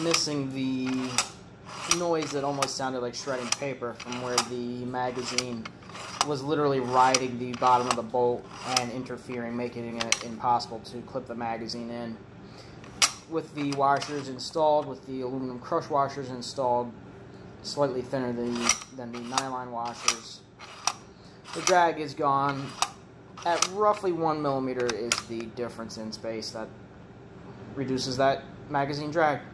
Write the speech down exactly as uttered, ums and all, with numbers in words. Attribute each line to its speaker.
Speaker 1: missing the noise that almost sounded like shredding paper from where the magazine was literally riding the bottom of the bolt and interfering, making it impossible to clip the magazine in. With the washers installed, with the aluminum crush washers installed, slightly thinner than the, than the nylon washers, the drag is gone. At roughly one millimeter is the difference in space that reduces that magazine drag.